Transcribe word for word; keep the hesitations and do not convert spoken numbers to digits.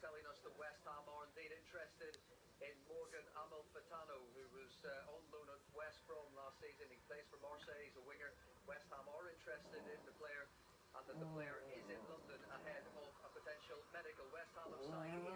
telling us that West Ham are indeed interested in Morgan Amalfitano, who was uh, on loan at West Brom last season. He plays for Marseille, he's a winger. West Ham are interested in the player, and that the player is in London ahead of a potential medical. West Ham have signed